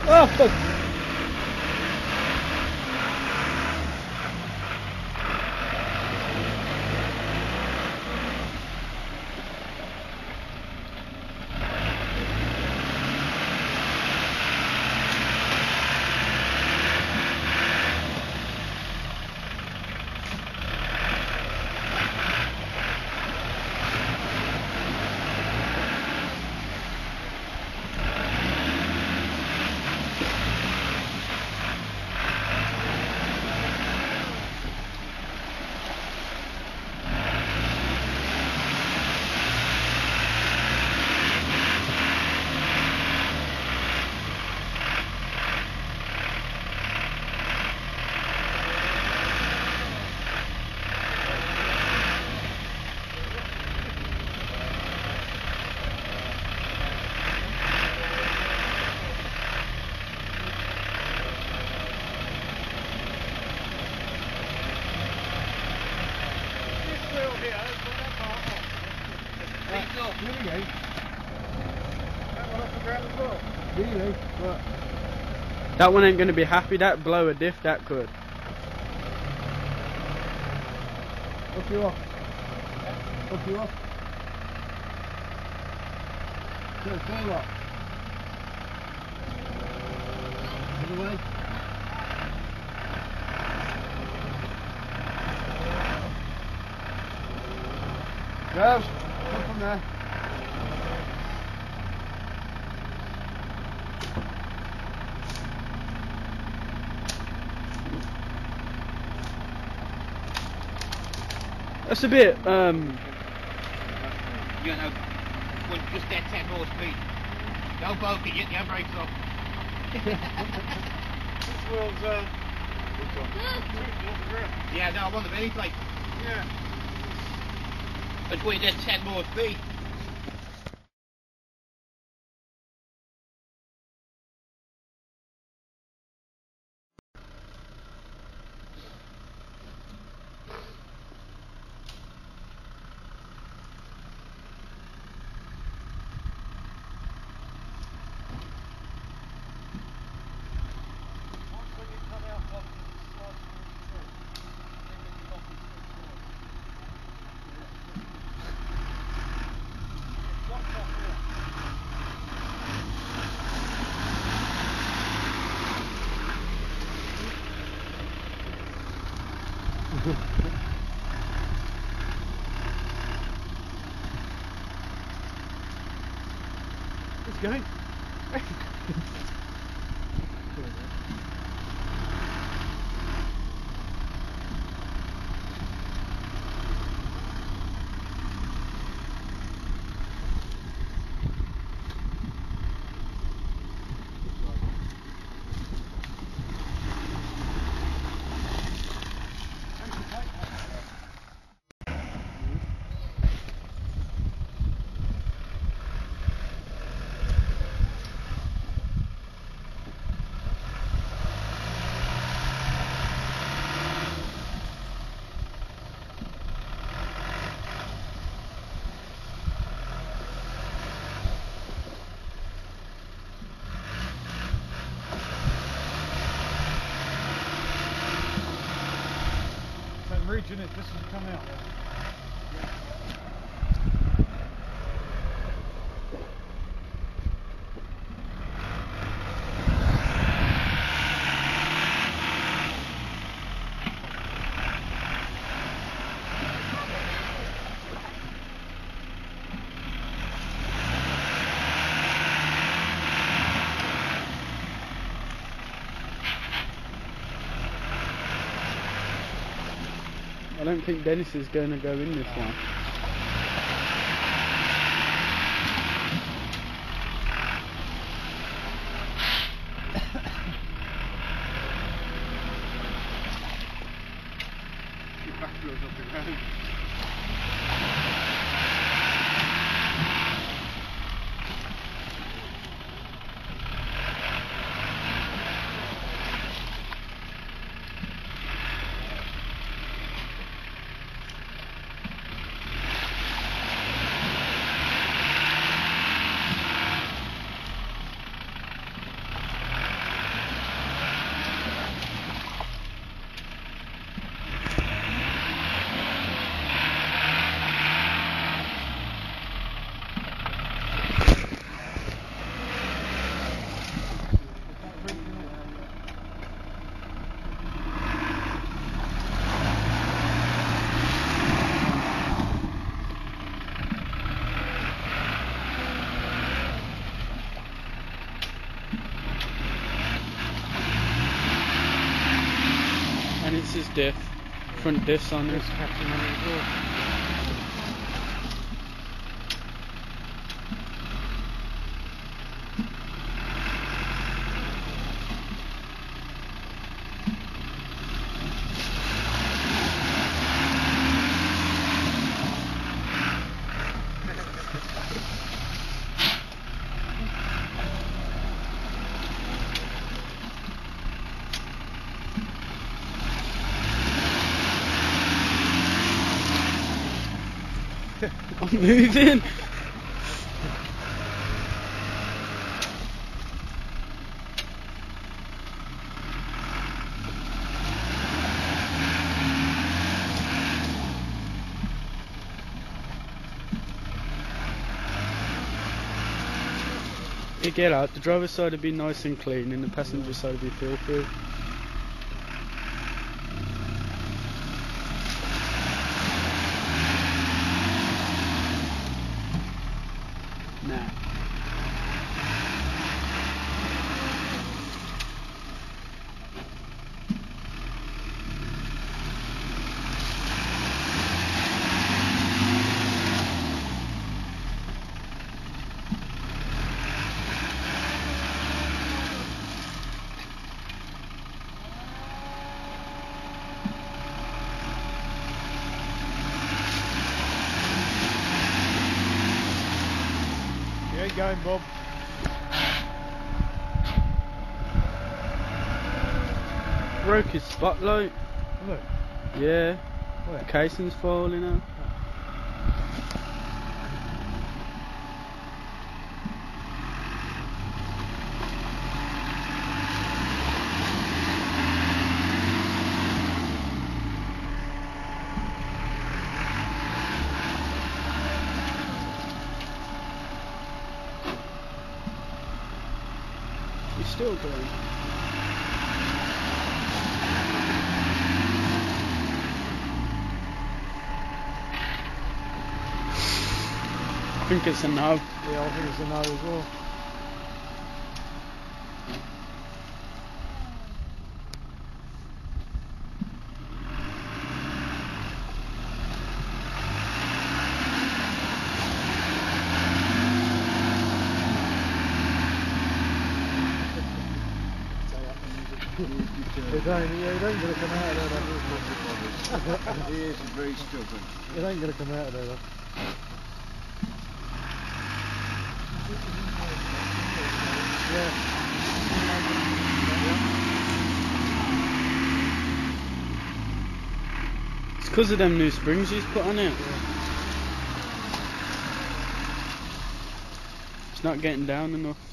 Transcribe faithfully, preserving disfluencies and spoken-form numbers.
Oh, fuck. Really? That one off the ground as well? Really? What? That one ain't going to be happy. That blow a diff, that could. Off you off. Off you off. Go, go up. Other way. Go. Come from there. That's a bit, um... You know, when just that ten more speed. Don't bulk it, get your brakes off. This wheel's, uh... Yeah, no, I'm on the mini plate. Yeah. But when you get ten more speed. It's going. Region it, this will come out. I don't think Dennis is going to go in this one. Your back wheel's off the ground. his diff. Front diffs on it. This captain on it as well. I'm moving. You get out, the driver's side would be nice and clean and the passenger side would be filthy. Nah. You ain't going, Bob. Broke his spotlight. Look. Yeah. Where? The casing's falling out. He's still going. I think it's a no. Yeah, I think it's a no as well. It ain't, yeah, it ain't gonna come out of there, though. He is very stubborn. It ain't gonna come out of there, though. Yeah. It's because of them new springs he's put on it. It's not getting down enough.